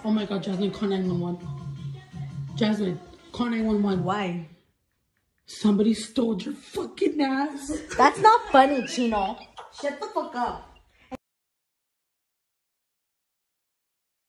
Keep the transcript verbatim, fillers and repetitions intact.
Oh my God, Jasmine, call nine one one. Jasmine, call nine one one. Why? Somebody stole your fucking ass. That's not funny, Chino. Shut the fuck up.